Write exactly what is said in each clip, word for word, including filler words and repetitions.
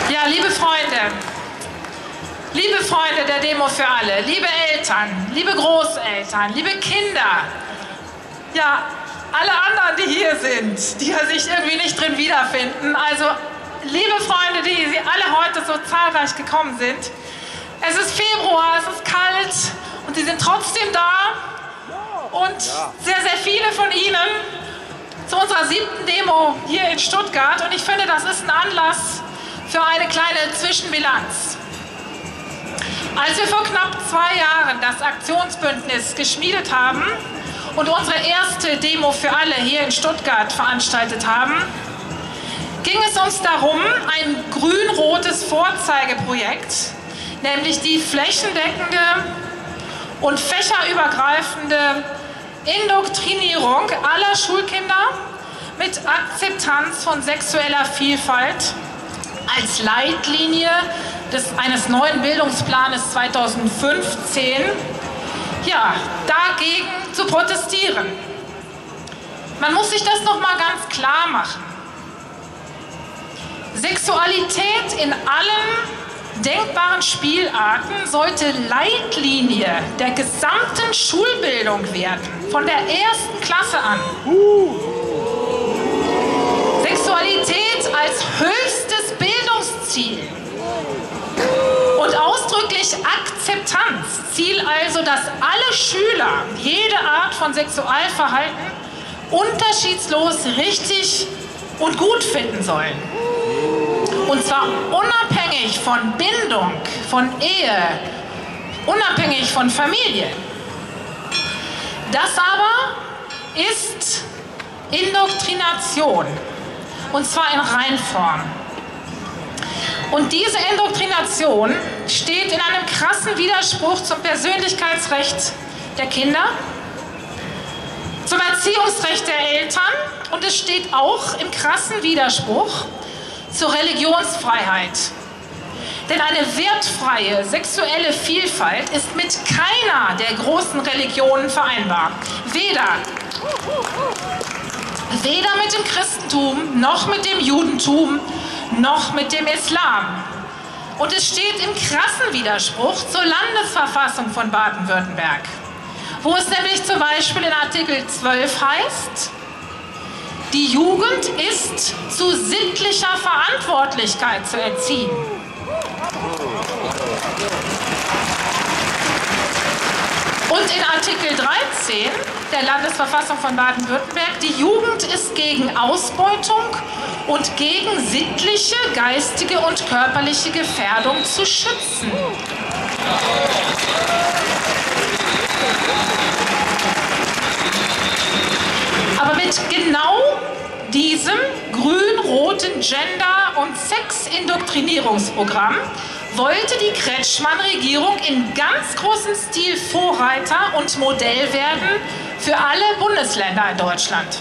Ja, liebe Freunde, liebe Freunde der Demo für alle, liebe Eltern, liebe Großeltern, liebe Kinder, ja, alle anderen, die hier sind, die sich irgendwie nicht drin wiederfinden, also liebe Freunde, die Sie alle heute so zahlreich gekommen sind, es ist Februar, es ist kalt und Sie sind trotzdem da und sehr, sehr viele von Ihnen zu unserer siebten Demo hier in Stuttgart und ich finde, das ist ein Anlass für eine kleine Zwischenbilanz. Als wir vor knapp zwei Jahren das Aktionsbündnis geschmiedet haben und unsere erste Demo für alle hier in Stuttgart veranstaltet haben, ging es uns darum, ein grün-rotes Vorzeigeprojekt, nämlich die flächendeckende und fächerübergreifende Indoktrinierung aller Schulkinder mit Akzeptanz von sexueller Vielfalt als Leitlinie des, eines neuen Bildungsplanes zweitausendfünfzehn, ja, dagegen zu protestieren. Man muss sich das noch mal ganz klar machen. Sexualität in allen denkbaren Spielarten sollte Leitlinie der gesamten Schulbildung werden, von der ersten Klasse an. Sexualität als höchstes Bildungsziel und ausdrücklich Akzeptanz. Ziel also, dass alle Schüler jede Art von Sexualverhalten unterschiedslos richtig und gut finden sollen. Und zwar unabhängig von Bindung, von Ehe, unabhängig von Familie. Das aber ist Indoktrination, und zwar in Reinform. Und diese Indoktrination steht in einem krassen Widerspruch zum Persönlichkeitsrecht der Kinder, zum Erziehungsrecht der Eltern und es steht auch im krassen Widerspruch zur Religionsfreiheit. Denn eine wertfreie sexuelle Vielfalt ist mit keiner der großen Religionen vereinbar. Weder, weder mit dem Christentum, noch mit dem Judentum, noch mit dem Islam. Und es steht im krassen Widerspruch zur Landesverfassung von Baden-Württemberg, wo es nämlich zum Beispiel in Artikel zwölf heißt, die Jugend ist zu sittlicher Verantwortlichkeit zu erziehen. Und in Artikel dreizehn der Landesverfassung von Baden-Württemberg, die Jugend ist gegen Ausbeutung und gegen sittliche, geistige und körperliche Gefährdung zu schützen. Aber mit genau diesem grün-roten Gender- und Sex-Indoktrinierungsprogramm wollte die Kretschmann-Regierung in ganz großem Stil Vorreiter und Modell werden für alle Bundesländer in Deutschland.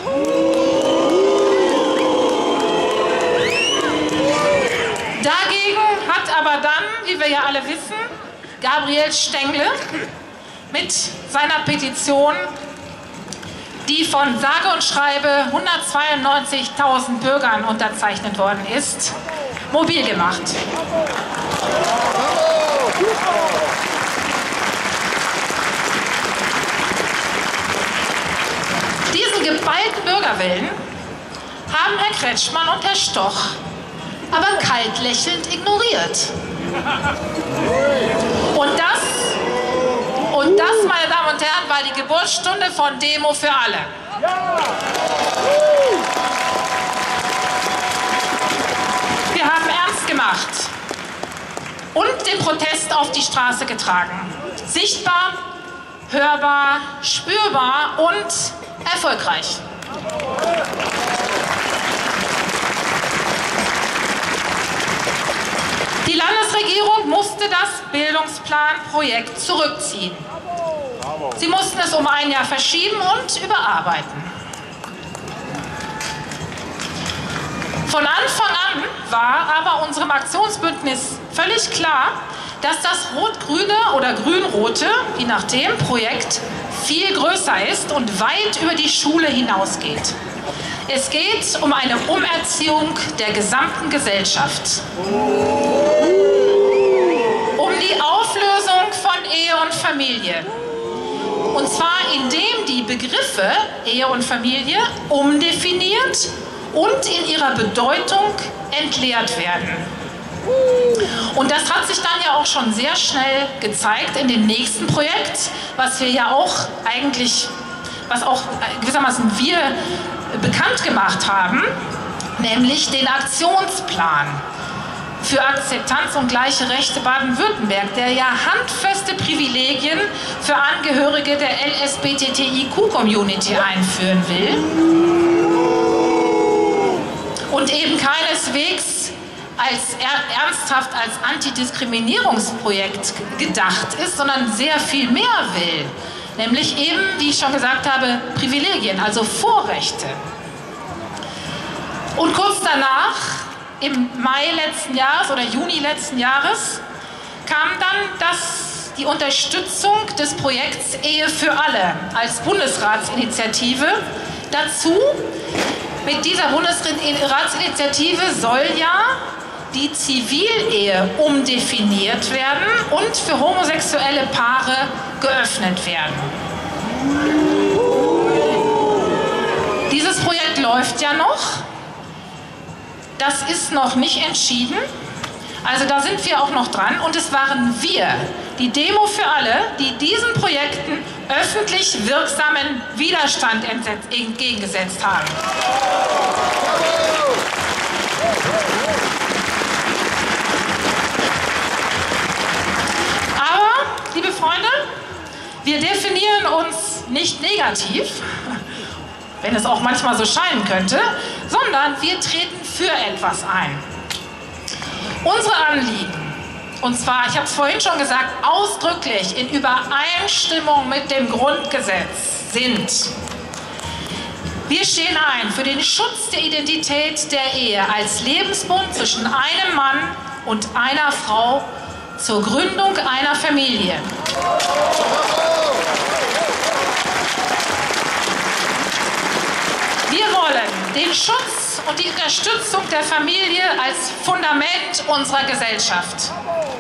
Dagegen hat aber dann, wie wir ja alle wissen, Gabriel Stengel mit seiner Petition, die von sage und schreibe hundertzweiundneunzigtausend Bürgern unterzeichnet worden ist, mobil gemacht. Diesen geballten Bürgerwillen haben Herr Kretschmann und Herr Stoch aber kalt lächelnd ignoriert. Und das Und das, meine Damen und Herren, war die Geburtsstunde von Demo für alle. Wir haben ernst gemacht und den Protest auf die Straße getragen. Sichtbar, hörbar, spürbar und erfolgreich. Die Landesregierung musste das Bildungsplanprojekt zurückziehen. Sie mussten es um ein Jahr verschieben und überarbeiten. Von Anfang an war aber unserem Aktionsbündnis völlig klar, dass das rot-grüne oder grün-rote, je nachdem, Projekt viel größer ist und weit über die Schule hinausgeht. Es geht um eine Umerziehung der gesamten Gesellschaft. Um die Auflösung von Ehe und Familie. Und zwar indem die Begriffe Ehe und Familie umdefiniert und in ihrer Bedeutung entleert werden. Und das hat sich dann ja auch schon sehr schnell gezeigt in dem nächsten Projekt, was wir ja auch eigentlich, was auch gewissermaßen wir bekannt gemacht haben, nämlich den Aktionsplan für Akzeptanz und gleiche Rechte Baden-Württemberg, der ja handfeste Privilegien für Angehörige der L S B T T I Q-Community einführen will und eben keineswegs als er, ernsthaft als Antidiskriminierungsprojekt gedacht ist, sondern sehr viel mehr will. Nämlich eben, wie ich schon gesagt habe, Privilegien, also Vorrechte. Und kurz danach, im Mai letzten Jahres oder Juni letzten Jahres, kam dann das, die Unterstützung des Projekts Ehe für alle als Bundesratsinitiative dazu. Mit dieser Bundesratsinitiative soll ja die Zivilehe umdefiniert werden und für homosexuelle Paare geöffnet werden. Dieses Projekt läuft ja noch. Das ist noch nicht entschieden. Also da sind wir auch noch dran. Und es waren wir, die Demo für alle, die diesen Projekten öffentlich wirksamen Widerstand entgegengesetzt haben. Aber, liebe Freunde, wir definieren uns nicht negativ, wenn es auch manchmal so scheinen könnte, sondern wir treten für etwas ein. Unsere Anliegen, und zwar, ich habe es vorhin schon gesagt, ausdrücklich in Übereinstimmung mit dem Grundgesetz sind: Wir stehen ein für den Schutz der Identität der Ehe als Lebensbund zwischen einem Mann und einer Frau zur Gründung einer Familie. Wir wollen den Schutz und die Unterstützung der Familie als Fundament unserer Gesellschaft.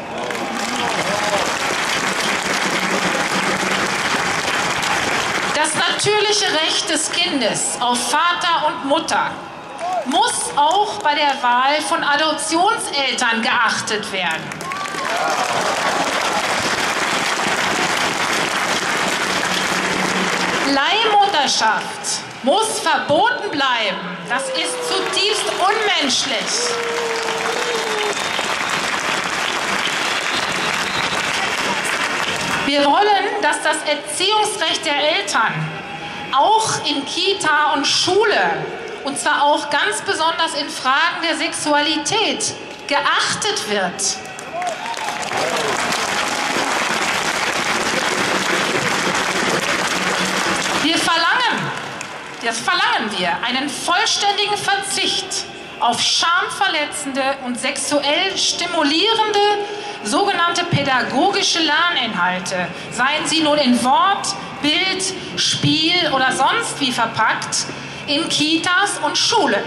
Das natürliche Recht des Kindes auf Vater und Mutter muss auch bei der Wahl von Adoptionseltern geachtet werden. Leihmutterschaft muss verboten bleiben. Das ist zutiefst unmenschlich. Wir wollen, dass das Erziehungsrecht der Eltern auch in Kita und Schule, und zwar auch ganz besonders in Fragen der Sexualität, geachtet wird. Wir verlangen, das verlangen wir, einen vollständigen Verzicht auf schamverletzende und sexuell stimulierende sogenannte pädagogische Lerninhalte, seien sie nun in Wort, Bild, Spiel oder sonst wie verpackt, in Kitas und Schulen.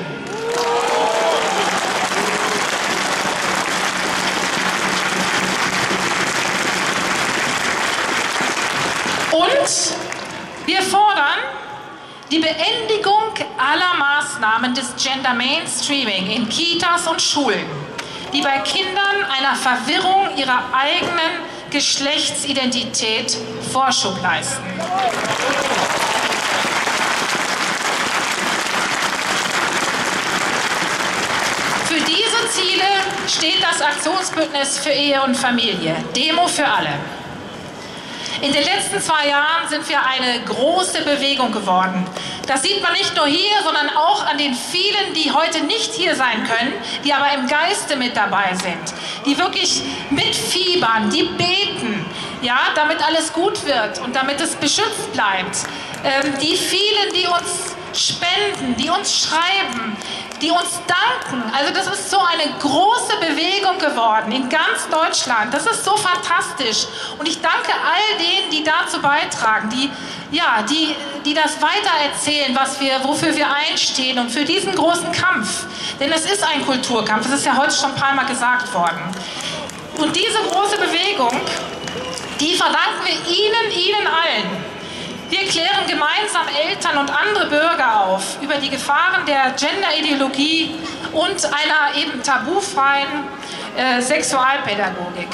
Und wir fordern die Beendigung aller Maßnahmen des Gender Mainstreaming in Kitas und Schulen, die bei Kindern einer Verwirrung ihrer eigenen Geschlechtsidentität Vorschub leisten. Für diese Ziele steht das Aktionsbündnis für Ehe und Familie, Demo für alle. In den letzten zwei Jahren sind wir eine große Bewegung geworden. Das sieht man nicht nur hier, sondern auch an den vielen, die heute nicht hier sein können, die aber im Geiste mit dabei sind, die wirklich mitfiebern, die beten, ja, damit alles gut wird und damit es beschützt bleibt. Ähm, die vielen, die uns spenden, die uns schreiben, die uns danken. Also das ist so eine große Bewegung geworden in ganz Deutschland. Das ist so fantastisch. Und ich danke all denen, die dazu beitragen, die, ja, die, die das weitererzählen, was wir, wofür wir einstehen und für diesen großen Kampf. Denn es ist ein Kulturkampf, das ist ja heute schon ein paar Mal gesagt worden. Und diese große Bewegung, die verdanken wir Ihnen, Ihnen allen. Wir klären gemeinsam Eltern und andere Bürger auf über die Gefahren der Genderideologie und einer eben tabufreien äh, Sexualpädagogik.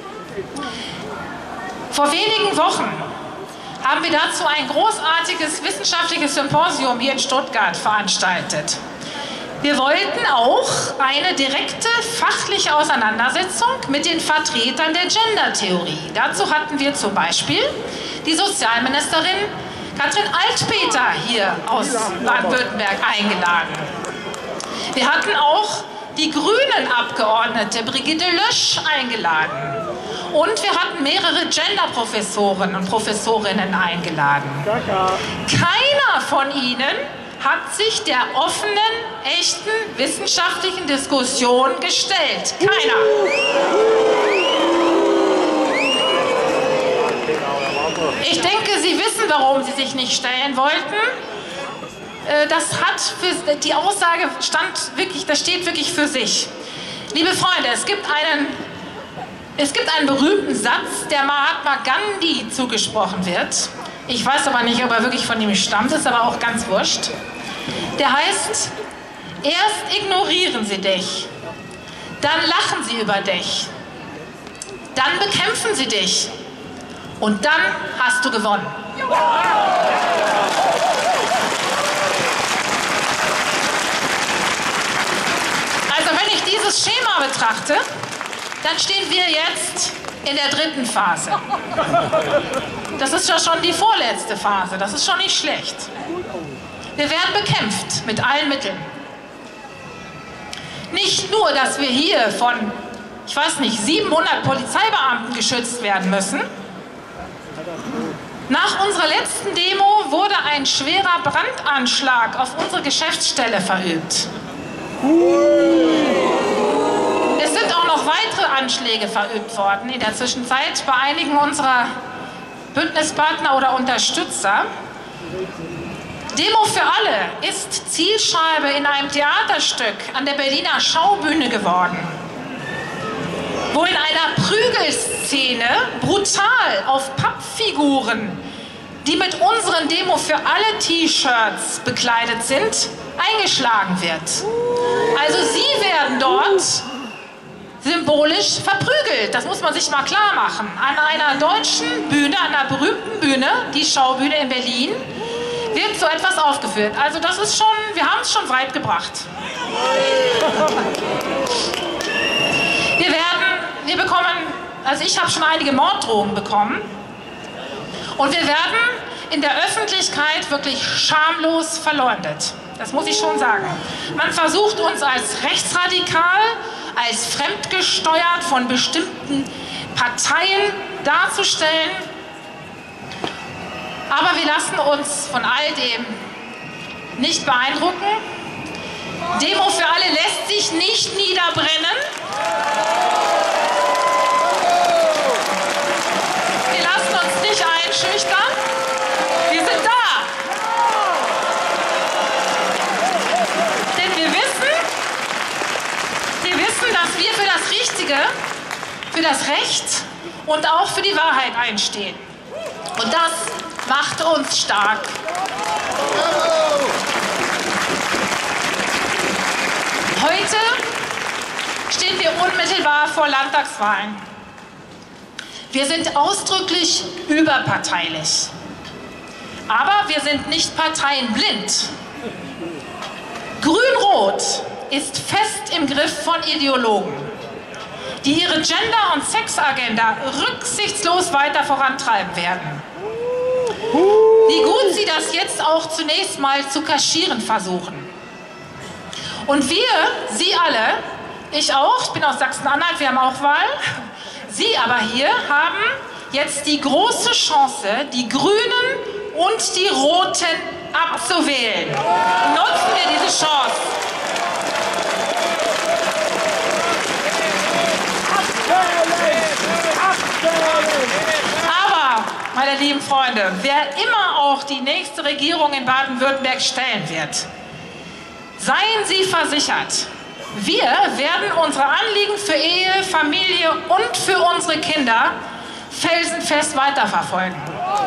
Vor wenigen Wochen haben wir dazu ein großartiges wissenschaftliches Symposium hier in Stuttgart veranstaltet. Wir wollten auch eine direkte fachliche Auseinandersetzung mit den Vertretern der Gendertheorie. Dazu hatten wir zum Beispiel die Sozialministerin Katrin Altpeter hier aus Baden-Württemberg eingeladen. Wir hatten auch die Grünen-Abgeordnete Brigitte Lösch eingeladen. Und wir hatten mehrere Gender-Professoren und Professorinnen eingeladen. Keiner von ihnen hat sich der offenen, echten wissenschaftlichen Diskussion gestellt. Keiner. Ich denke, Sie wissen, warum Sie sich nicht stellen wollten. Das hat für, die Aussage stand wirklich, das steht wirklich für sich. Liebe Freunde, es gibt einen, es gibt einen berühmten Satz, der Mahatma Gandhi zugesprochen wird. Ich weiß aber nicht, ob er wirklich von ihm stammt, ist aber auch ganz wurscht. Der heißt, erst ignorieren sie dich, dann lachen sie über dich, dann bekämpfen sie dich und dann hast du gewonnen. Also wenn ich dieses Schema betrachte, dann stehen wir jetzt in der dritten Phase. Das ist ja schon die vorletzte Phase, das ist schon nicht schlecht. Wir werden bekämpft mit allen Mitteln. Nicht nur, dass wir hier von, ich weiß nicht, siebenhundert Polizeibeamten geschützt werden müssen. Nach unserer letzten Demo wurde ein schwerer Brandanschlag auf unsere Geschäftsstelle verübt. Es sind auch noch weitere Anschläge verübt worden in der Zwischenzeit bei einigen unserer Bündnispartner oder Unterstützer. Demo für alle ist Zielscheibe in einem Theaterstück an der Berliner Schaubühne geworden, wo in einer Prügelszene brutal auf Pappfiguren, die mit unseren Demo für alle T-Shirts bekleidet sind, eingeschlagen wird. Also sie werden dort symbolisch verprügelt. Das muss man sich mal klar machen. An einer deutschen Bühne, an einer berühmten Bühne, die Schaubühne in Berlin, wird so etwas aufgeführt. Also das ist schon, wir haben es schon weit gebracht. Wir werden, wir bekommen, also ich habe schon einige Morddrohungen bekommen und wir werden in der Öffentlichkeit wirklich schamlos verleumdet. Das muss ich schon sagen. Man versucht uns als rechtsradikal, als fremdgesteuert von bestimmten Parteien darzustellen. Aber wir lassen uns von all dem nicht beeindrucken. Demo für alle lässt sich nicht niederbrennen. Wir lassen uns nicht einschüchtern. Wir sind da. Denn wir wissen, wir wissen, dass wir für das Richtige, für das Recht und auch für die Wahrheit einstehen. Und das macht uns stark. Heute stehen wir unmittelbar vor Landtagswahlen. Wir sind ausdrücklich überparteilich. Aber wir sind nicht parteienblind. Grün-Rot ist fest im Griff von Ideologen, die ihre Gender- und Sexagenda rücksichtslos weiter vorantreiben werden. Wie gut sie das jetzt auch zunächst mal zu kaschieren versuchen. Und wir, Sie alle, ich auch, ich bin aus Sachsen-Anhalt, wir haben auch Wahl, Sie aber hier haben jetzt die große Chance, die Grünen und die Roten abzuwählen. Nutzen wir diese Chance. meine lieben Freunde, wer immer auch die nächste Regierung in Baden-Württemberg stellen wird, seien Sie versichert, wir werden unsere Anliegen für Ehe, Familie und für unsere Kinder felsenfest weiterverfolgen.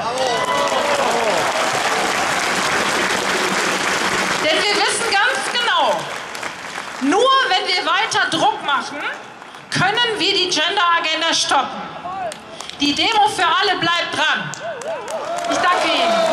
Denn wir wissen ganz genau, nur wenn wir weiter Druck machen, können wir die Gender-Agenda stoppen. Die Demo für alle bleibt dran. Ich danke Ihnen.